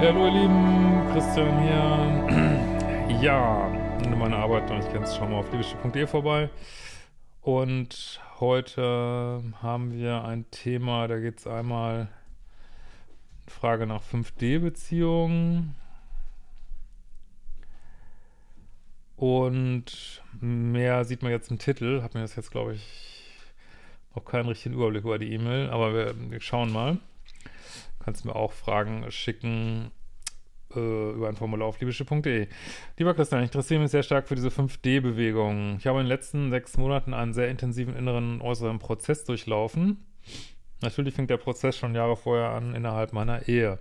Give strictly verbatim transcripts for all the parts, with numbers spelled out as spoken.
Ja, hallo ihr Lieben, Christian hier. Ja, wenn du meine Arbeit noch nicht kennst, schau mal auf liebeschiff punkt de vorbei. Und heute haben wir ein Thema, da geht es einmal Frage nach fünf D-Beziehungen und mehr sieht man jetzt im Titel. Hab mir das jetzt, glaube ich, noch keinen richtigen Überblick über die E-Mail, aber wir, wir schauen mal. Kannst mir auch Fragen schicken äh, über ein Formular auf liebeschiff punkt de. Lieber Christian, ich interessiere mich sehr stark für diese fünf D-Bewegung. Ich habe in den letzten sechs Monaten einen sehr intensiven inneren und äußeren Prozess durchlaufen. Natürlich fing der Prozess schon Jahre vorher an innerhalb meiner Ehe.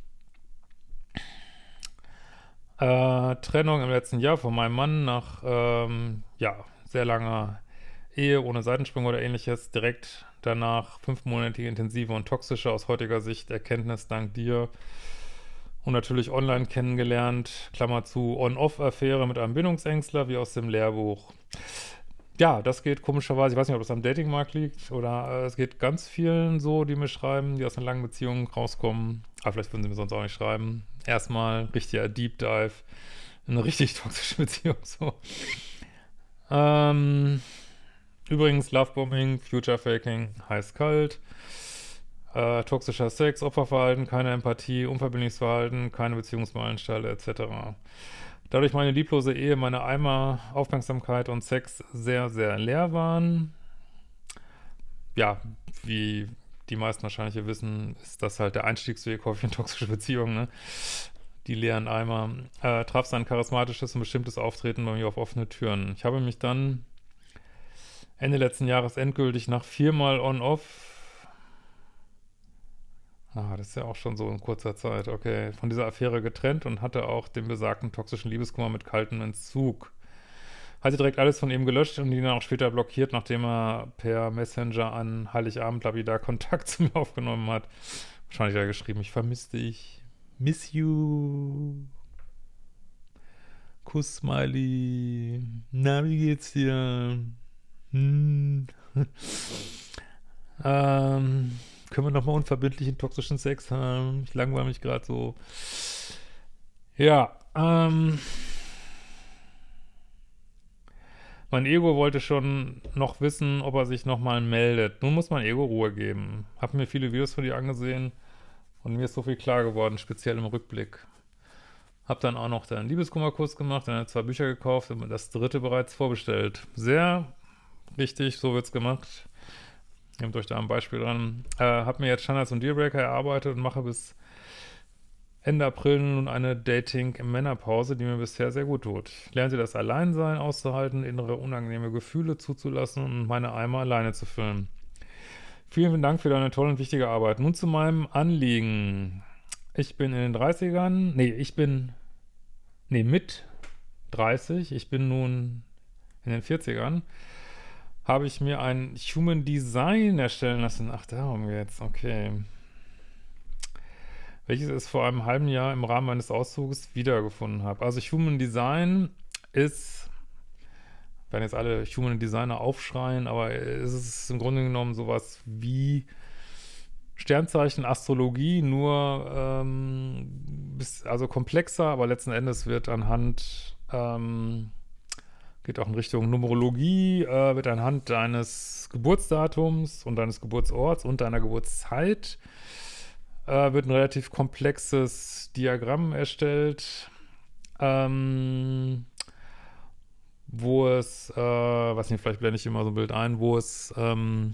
Äh, Trennung im letzten Jahr von meinem Mann nach ähm, ja, sehr langer Ehe ohne Seitensprung oder ähnliches. Direkt danach fünfmonatige intensive und toxische, aus heutiger Sicht Erkenntnis dank dir. Und natürlich online kennengelernt, Klammer zu, On-Off-Affäre mit einem Bindungsängstler, wie aus dem Lehrbuch. Ja, das geht komischerweise, ich weiß nicht, ob das am Datingmarkt liegt oder äh, es geht ganz vielen so, die mir schreiben, die aus einer langen Beziehung rauskommen. Aber vielleicht würden sie mir sonst auch nicht schreiben. Erstmal richtiger Deep Dive in eine richtig toxische Beziehung. So. Ähm, übrigens, Lovebombing, Future Faking, heiß-kalt. Äh, toxischer Sex, Opferverhalten, keine Empathie, unverbindliches Verhalten, keine Beziehungsmeilensteine et cetera. Dadurch meine lieblose Ehe, meine Eimer, Aufmerksamkeit und Sex sehr, sehr leer waren. Ja, wie die meisten wahrscheinlich hier wissen, ist das halt der Einstiegsweg häufig in toxische Beziehungen, ne? Die leeren Eimer. Äh, traf sein charismatisches und bestimmtes Auftreten bei mir auf offene Türen. Ich habe mich dann Ende letzten Jahres endgültig nach viermal On-Off Ah, das ist ja auch schon so in kurzer Zeit, okay. Von dieser Affäre getrennt und hatte auch den besagten toxischen Liebeskummer mit kaltem Entzug. Hatte direkt alles von ihm gelöscht und ihn dann auch später blockiert, nachdem er per Messenger an Heiligabend lapidar Kontakt zu mir aufgenommen hat. Wahrscheinlich hat er geschrieben, ich vermisse dich. Miss you. Kuss, Smiley. Na, wie geht's dir? Hm. ähm... Können wir nochmal unverbindlichen toxischen Sex haben? Ich langweile mich gerade so. Ja, ähm. Mein Ego wollte schon noch wissen, ob er sich nochmal meldet. Nun muss mein Ego Ruhe geben. Hab mir viele Videos von dir angesehen und mir ist so viel klar geworden, speziell im Rückblick. Hab dann auch noch deinen Liebeskummerkurs gemacht, dann zwei Bücher gekauft und das dritte bereits vorbestellt. Sehr richtig, so wird's gemacht. Nehmt euch da ein Beispiel dran. Äh, hab mir jetzt Standards und Dealbreaker erarbeitet und mache bis Ende April nun eine Dating-Männerpause, die mir bisher sehr gut tut. Ich lernte das Alleinsein auszuhalten, innere unangenehme Gefühle zuzulassen und meine Eimer alleine zu füllen. Vielen, vielen Dank für deine tolle und wichtige Arbeit. Nun zu meinem Anliegen. Ich bin in den dreißigern, nee, ich bin, nee, mit dreißig, ich bin nun in den vierzigern. Habe ich mir ein Human Design erstellen lassen. Ach, darum geht's, okay. Welches ich vor einem halben Jahr im Rahmen meines Auszugs wiedergefunden habe. Also Human Design ist, werden jetzt alle Human Designer aufschreien, aber es ist im Grunde genommen sowas wie Sternzeichen, Astrologie, nur ähm, bis, also komplexer, aber letzten Endes wird anhand ähm, geht auch in Richtung Numerologie, äh, wird anhand deines Geburtsdatums und deines Geburtsorts und deiner Geburtszeit äh, wird ein relativ komplexes Diagramm erstellt, ähm, wo es, äh, weiß nicht, vielleicht blende ich immer so ein Bild ein, wo es ähm,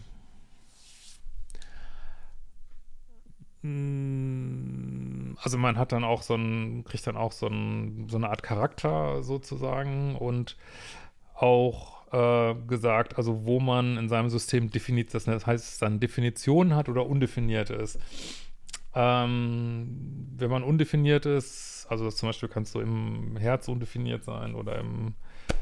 also man hat dann auch so ein, kriegt dann auch so, ein, so eine Art Charakter sozusagen und auch äh, gesagt, also wo man in seinem System definiert, das heißt, es dann Definitionen hat oder undefiniert ist. Ähm, wenn man undefiniert ist, also zum Beispiel kannst du im Herz undefiniert sein oder im,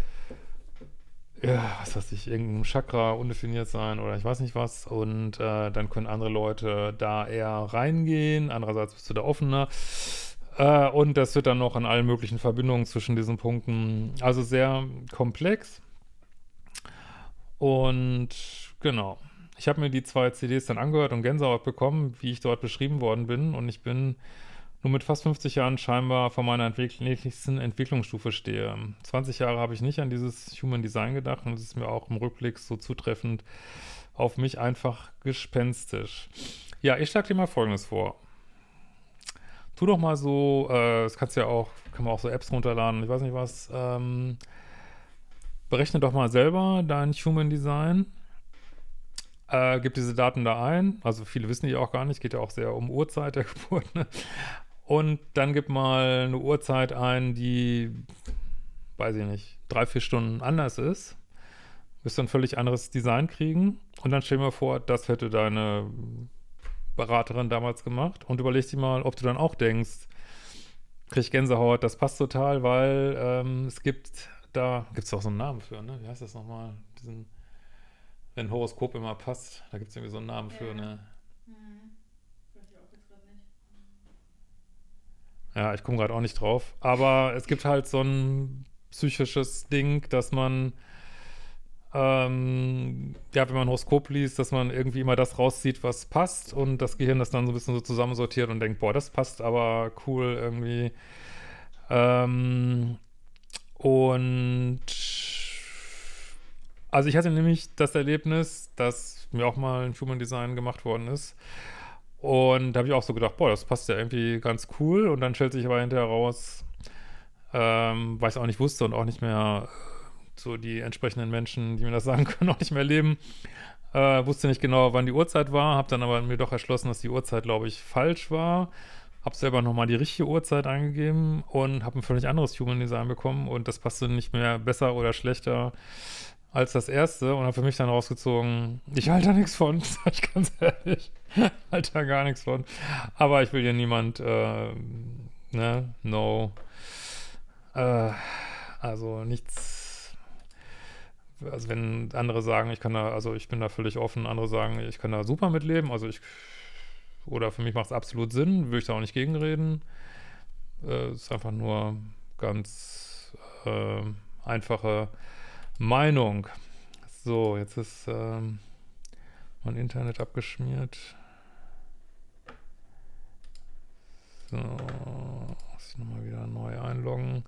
ja, was weiß ich, irgendein Chakra undefiniert sein oder ich weiß nicht was und äh, dann können andere Leute da eher reingehen, andererseits bist du da offener. Äh, und das wird dann noch an allen möglichen Verbindungen zwischen diesen Punkten, also sehr komplex. Und genau, ich habe mir die zwei C Ds dann angehört und Gänsehaut bekommen, wie ich dort beschrieben worden bin. Und ich bin nur mit fast fünfzig Jahren scheinbar vor meiner entwick nächsten Entwicklungsstufe stehe. zwanzig Jahre habe ich nicht an dieses Human Design gedacht und es ist mir auch im Rückblick so zutreffend auf mich einfach gespenstisch. Ja, ich schlage dir mal Folgendes vor. Tu doch mal so, äh, das kannst du ja auch, kann man auch so Apps runterladen, ich weiß nicht was, ähm, berechne doch mal selber dein Human Design. Äh, gib diese Daten da ein, also viele wissen die auch gar nicht, geht ja auch sehr um Uhrzeit der Geburt, ne? Und dann gib mal eine Uhrzeit ein, die, weiß ich nicht, drei, vier Stunden anders ist. Wirst du ein völlig anderes Design kriegen. Und dann stell dir mal vor, das hätte deine Beraterin damals gemacht. Und überleg dir mal, ob du dann auch denkst, krieg ich Gänsehaut, das passt total, weil ähm, es gibt, da gibt es auch so einen Namen für, ne? Wie heißt das nochmal? Diesen, wenn ein Horoskop immer passt, da gibt es irgendwie so einen Namen ja. für, ne? Ja, ich komme gerade auch nicht drauf. Aber es gibt halt so ein psychisches Ding, dass man, ähm, ja, wenn man ein Horoskop liest, dass man irgendwie immer das rauszieht, was passt und das Gehirn das dann so ein bisschen so zusammensortiert und denkt, boah, das passt aber cool irgendwie. Ähm, und also ich hatte nämlich das Erlebnis, dass mir auch mal ein Human Design gemacht worden ist. Und da habe ich auch so gedacht, boah, das passt ja irgendwie ganz cool. Und dann stellt sich aber hinterher raus, ähm, weil ich es auch nicht wusste und auch nicht mehr so die entsprechenden Menschen, die mir das sagen können, auch nicht mehr leben, äh, wusste nicht genau, wann die Uhrzeit war, habe dann aber mir doch erschlossen, dass die Uhrzeit, glaube ich, falsch war. Habe selber nochmal die richtige Uhrzeit eingegeben und habe ein völlig anderes Human Design bekommen und das passte nicht mehr besser oder schlechter als das erste und habe für mich dann rausgezogen, ich halte da nichts von, sag ich ganz ehrlich, halte da gar nichts von. Aber ich will hier niemand, äh, ne, no, äh, also nichts, also wenn andere sagen, ich kann da, also ich bin da völlig offen, andere sagen, ich kann da super mitleben, also ich, oder für mich macht es absolut Sinn, will ich da auch nicht gegenreden. Äh, ist einfach nur ganz äh, einfache Meinung. So, jetzt ist ähm, mein Internet abgeschmiert. So, muss ich nochmal wieder neu einloggen.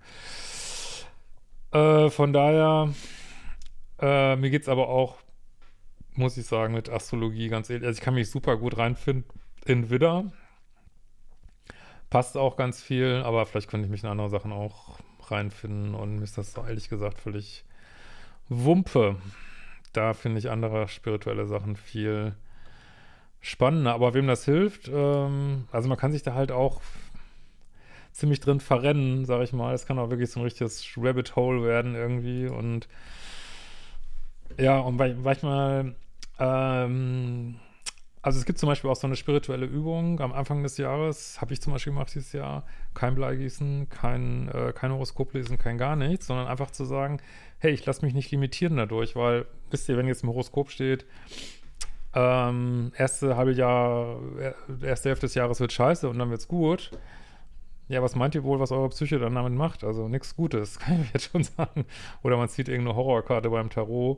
Äh, von daher, äh, mir geht es aber auch, muss ich sagen, mit Astrologie ganz ehrlich, also ich kann mich super gut reinfinden in Widder. Passt auch ganz viel, aber vielleicht könnte ich mich in andere Sachen auch reinfinden und mir ist das so ehrlich gesagt völlig Wumpe. Da finde ich andere spirituelle Sachen viel spannender. Aber wem das hilft, ähm, also man kann sich da halt auch ziemlich drin verrennen, sag ich mal. Es kann auch wirklich so ein richtiges Rabbit Hole werden irgendwie. Und ja, und manchmal, ähm, also es gibt zum Beispiel auch so eine spirituelle Übung am Anfang des Jahres, habe ich zum Beispiel gemacht dieses Jahr, kein Bleigießen, kein, äh, kein Horoskop lesen, kein gar nichts, sondern einfach zu sagen, hey, ich lasse mich nicht limitieren dadurch, weil, wisst ihr, wenn jetzt im Horoskop steht, ähm, erste halbe Jahr, erste Hälfte des Jahres wird scheiße und dann wird's gut. Ja, was meint ihr wohl, was eure Psyche dann damit macht? Also nichts Gutes, kann ich jetzt schon sagen. Oder man zieht irgendeine Horrorkarte beim Tarot.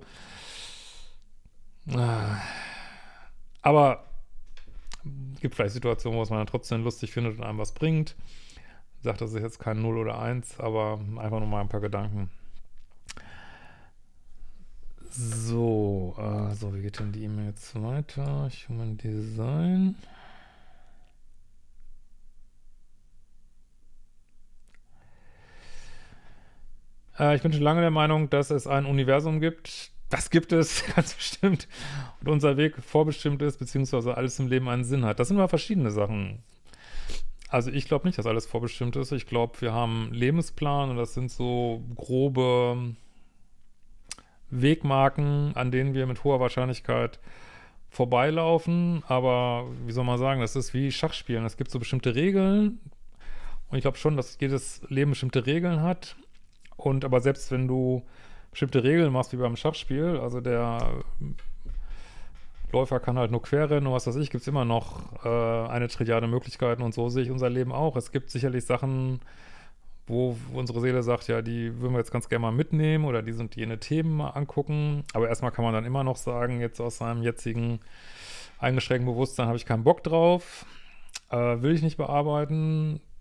Aber es gibt vielleicht Situationen, wo es man dann trotzdem lustig findet und einem was bringt. Ich sage, das ist jetzt kein null oder eins, aber einfach nur mal ein paar Gedanken. So, äh, so, wie geht denn die E-Mail jetzt weiter? Human Design. Äh, ich bin schon lange der Meinung, dass es ein Universum gibt. Das gibt es ganz bestimmt. Und unser Weg vorbestimmt ist, beziehungsweise alles im Leben einen Sinn hat. Das sind immer verschiedene Sachen. Also ich glaube nicht, dass alles vorbestimmt ist. Ich glaube, wir haben einen Lebensplan und das sind so grobe Wegmarken, an denen wir mit hoher Wahrscheinlichkeit vorbeilaufen. Aber wie soll man sagen, das ist wie Schachspielen. Es gibt so bestimmte Regeln. Und ich glaube schon, dass jedes Leben bestimmte Regeln hat. Und aber selbst wenn du bestimmte Regeln machst, wie beim Schachspiel, also der Läufer kann halt nur quer rennen und was weiß ich, gibt es immer noch äh, eine Trilliarde Möglichkeiten und so sehe ich unser Leben auch. Es gibt sicherlich Sachen, wo unsere Seele sagt, ja, die würden wir jetzt ganz gerne mal mitnehmen oder die sind jene Themen mal angucken. Aber erstmal kann man dann immer noch sagen, jetzt aus seinem jetzigen eingeschränkten Bewusstsein habe ich keinen Bock drauf, äh, will ich nicht bearbeiten.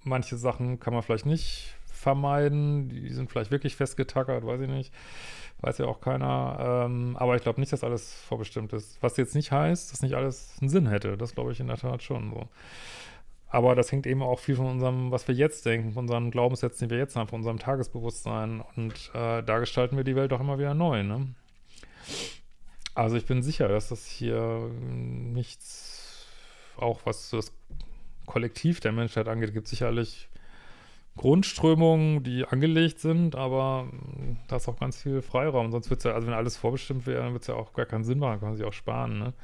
manche Sachen kann man vielleicht nicht vermeiden, die sind vielleicht wirklich festgetackert, weiß ich nicht, weiß ja auch keiner, ähm, aber ich glaube nicht, dass alles vorbestimmt ist. Was jetzt nicht heißt, dass nicht alles einen Sinn hätte, das glaube ich in der Tat schon so. Aber das hängt eben auch viel von unserem, was wir jetzt denken, von unseren Glaubenssätzen, die wir jetzt haben, von unserem Tagesbewusstsein und äh, da gestalten wir die Welt auch immer wieder neu, ne? Also ich bin sicher, dass das hier nichts, auch was das Kollektiv der Menschheit angeht, gibt sicherlich Grundströmungen, die angelegt sind, aber mh, da ist auch ganz viel Freiraum. Sonst wird es ja, also wenn alles vorbestimmt wäre, dann wird es ja auch gar keinen Sinn machen, kann man sich auch sparen, ne?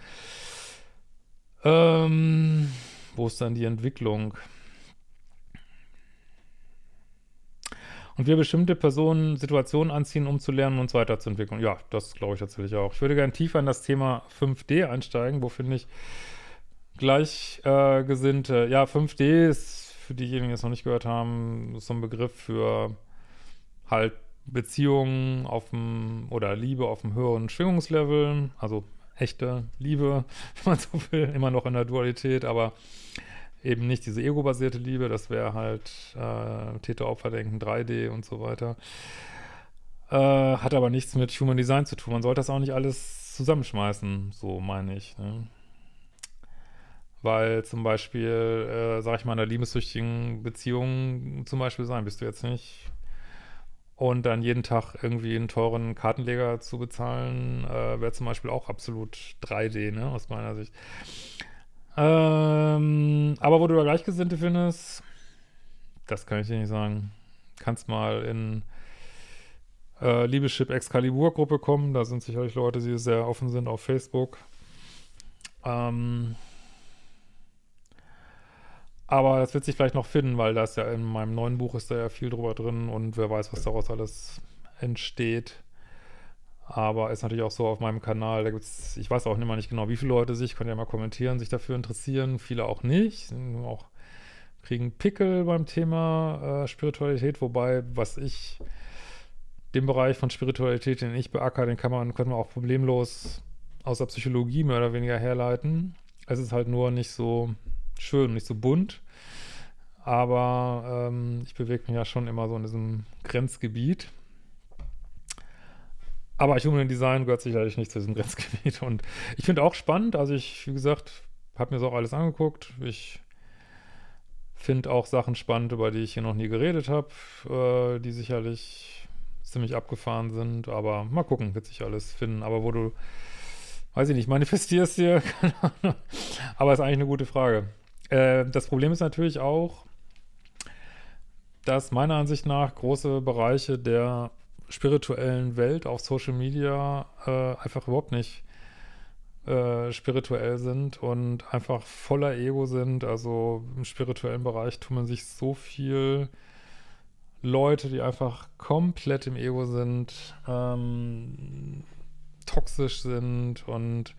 Ähm, wo ist dann die Entwicklung? Und wir bestimmte Personen, Situationen anziehen, um zu lernen und uns weiterzuentwickeln. Ja, das glaube ich tatsächlich auch. Ich würde gerne tiefer in das Thema fünf D einsteigen, wo finde ich Gleichgesinnte. Äh, ja, fünf D ist, für diejenigen, die es noch nicht gehört haben, so ein Begriff für halt Beziehungen auf dem, oder Liebe auf einem höheren Schwingungslevel, also echte Liebe, wenn man so will, immer noch in der Dualität, aber eben nicht diese ego-basierte Liebe, das wäre halt äh, Täter-Opfer-Denken, drei D und so weiter. Äh, hat aber nichts mit Human Design zu tun. Man sollte das auch nicht alles zusammenschmeißen, so meine ich, ne? Weil zum Beispiel, äh, sag ich mal, in einer liebessüchtigen Beziehung zum Beispiel sein, bist du jetzt nicht. Und dann jeden Tag irgendwie einen teuren Kartenleger zu bezahlen, äh, wäre zum Beispiel auch absolut drei D, ne, aus meiner Sicht. Ähm, aber wo du da Gleichgesinnte findest, das kann ich dir nicht sagen. Kannst mal in äh, Liebeschip Excalibur Gruppe kommen, da sind sicherlich Leute, die sehr offen sind auf Facebook. Ähm, aber das wird sich vielleicht noch finden, weil das ja in meinem neuen Buch ist da ja viel drüber drin und wer weiß, was daraus alles entsteht. Aber ist natürlich auch so auf meinem Kanal, da gibt's, ich weiß auch immer nicht genau, wie viele Leute sich, könnt ihr ja mal kommentieren, sich dafür interessieren, viele auch nicht, sind auch kriegen Pickel beim Thema äh, Spiritualität, wobei, was ich, den Bereich von Spiritualität, den ich beackere, den kann man, können wir auch problemlos aus der Psychologie mehr oder weniger herleiten. Es ist halt nur nicht so schön, nicht so bunt, aber ähm, ich bewege mich ja schon immer so in diesem Grenzgebiet. Aber Human Design gehört sicherlich nicht zu diesem Grenzgebiet und ich finde auch spannend, also ich, wie gesagt, habe mir das auch alles angeguckt, ich finde auch Sachen spannend, über die ich hier noch nie geredet habe, äh, die sicherlich ziemlich abgefahren sind, aber mal gucken, wird sich alles finden. Aber wo du, weiß ich nicht, manifestierst hier, keine Ahnung, aber ist eigentlich eine gute Frage. Äh, das Problem ist natürlich auch, dass meiner Ansicht nach große Bereiche der spirituellen Welt auf Social Media äh, einfach überhaupt nicht äh, spirituell sind und einfach voller Ego sind. Also im spirituellen Bereich tummeln sich so viel Leute, die einfach komplett im Ego sind, ähm, toxisch sind und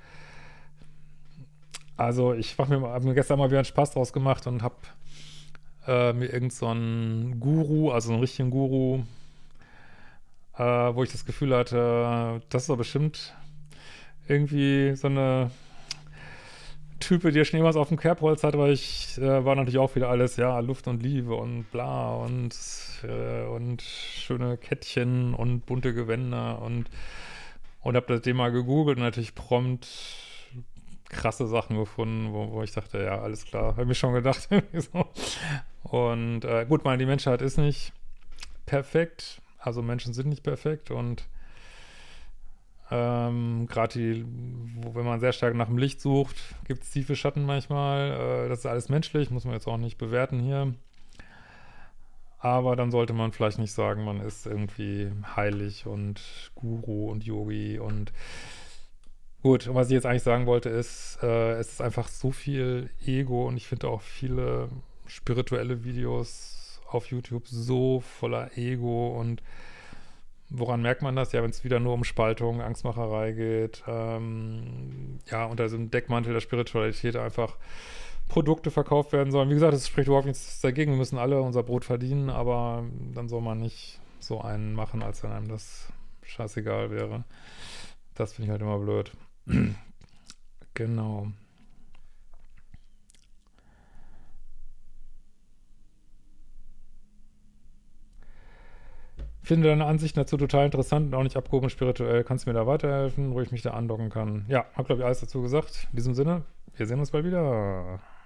also ich habe mir, hab mir gestern mal wieder einen Spaß draus gemacht und habe äh, mir irgend so einen Guru, also einen richtigen Guru, äh, wo ich das Gefühl hatte, das ist doch bestimmt irgendwie so eine Type, die schon irgendwas auf dem Kerbholz hat, weil ich äh, war natürlich auch wieder alles, ja, Luft und Liebe und bla und, äh, und schöne Kettchen und bunte Gewänder und, und habe das Thema gegoogelt und natürlich prompt krasse Sachen gefunden, wo, wo ich dachte, ja, alles klar, habe ich mir schon gedacht. so. Und äh, gut, meine, die Menschheit ist nicht perfekt, also Menschen sind nicht perfekt und Ähm, gerade die, wo, wenn man sehr stark nach dem Licht sucht, gibt es tiefe Schatten manchmal. Äh, das ist alles menschlich, muss man jetzt auch nicht bewerten hier. Aber dann sollte man vielleicht nicht sagen, man ist irgendwie heilig und Guru und Yogi und gut. Und was ich jetzt eigentlich sagen wollte ist, äh, es ist einfach so viel Ego und ich finde auch viele spirituelle Videos auf YouTube so voller Ego und woran merkt man das? Ja, wenn es wieder nur um Spaltung, Angstmacherei geht, ähm, ja, unter diesem Deckmantel der Spiritualität einfach Produkte verkauft werden sollen. Wie gesagt, das spricht überhaupt nichts dagegen. Wir müssen alle unser Brot verdienen, aber dann soll man nicht so einen machen, als wenn einem das scheißegal wäre. Das finde ich halt immer blöd. Genau. finde deine Ansichten dazu total interessant und auch nicht abgehoben spirituell. Kannst du mir da weiterhelfen, wo ich mich da andocken kann? Ja, hab glaube ich alles dazu gesagt. In diesem Sinne, wir sehen uns bald wieder.